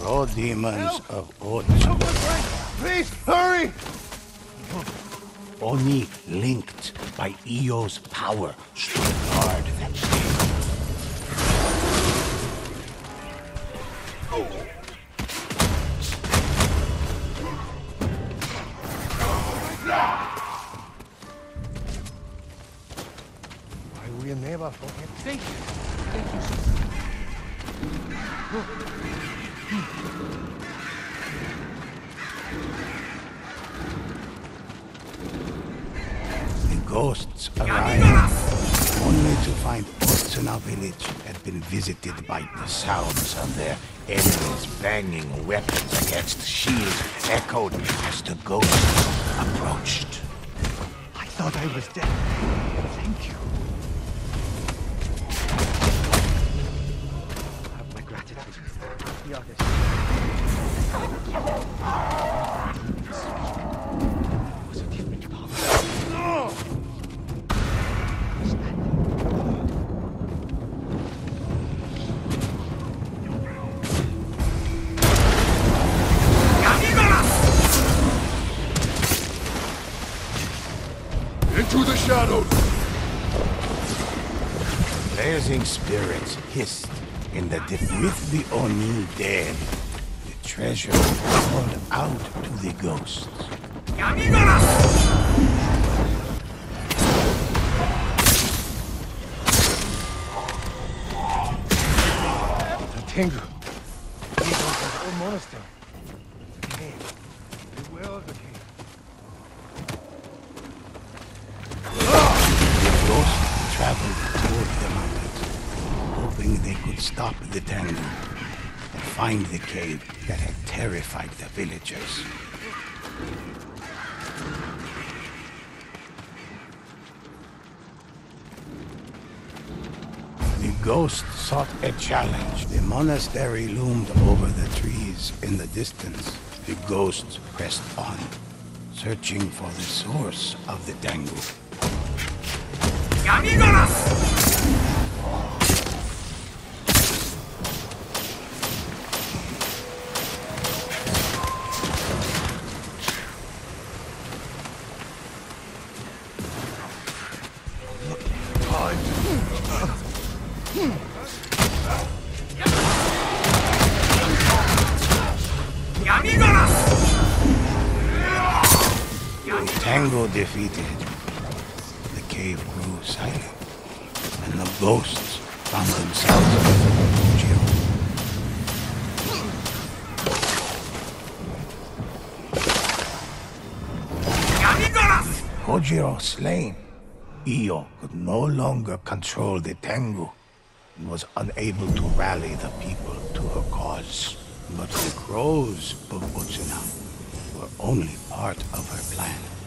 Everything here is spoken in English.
Raw demons of Otsuna. Please, hurry! Oni linked by Io's power stood guard that day. I will never forget. Thank you. Thank you, The ghosts arrived, only to find Otsuna village had been visited by the sounds of their enemies banging weapons against shields echoed as the ghosts approached. I thought I was dead. Thank you. I have my gratitude. The others. It was a different power. Into the shadows! Blazing spirits hissed in the with the Oni dead. The treasure called out to the ghosts. The Tengu. The old monastery. The cave. The well of the cave. The ghosts traveled toward the mountains, hoping they could stop the Tengu and find the cave that had terrified the villagers. The ghosts sought a challenge. The monastery loomed over the trees in the distance. The ghosts pressed on, searching for the source of the Tengu. Tango defeated. The cave grew silent, and the ghosts found themselves with Kojiro slain, Io could no longer control the Tengu and was unable to rally the people to her cause. But the crows of Otsuna were only part of her plan.